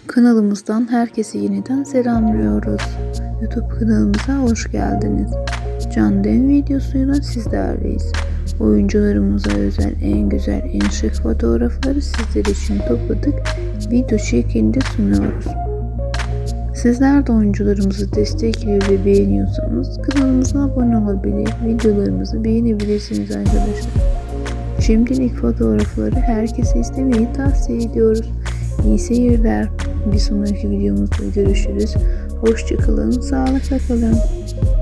Kanalımızdan herkese yeniden selamlıyoruz. YouTube kanalımıza hoş geldiniz. Canlı videosuyla sizlerleyiz. Oyuncularımıza özel en güzel, en şık fotoğrafları sizler için topladık. Video şeklinde sunuyoruz. Sizler de oyuncularımızı destekliyor ve beğeniyorsanız kanalımıza abone olabilir, videolarımızı beğenebilirsiniz arkadaşlar. Şimdilik fotoğrafları herkese izlemeyi tavsiye ediyoruz. İyi seyirler. Bir sonraki videomuzda görüşürüz. Hoşça kalın, sağlıkla kalın.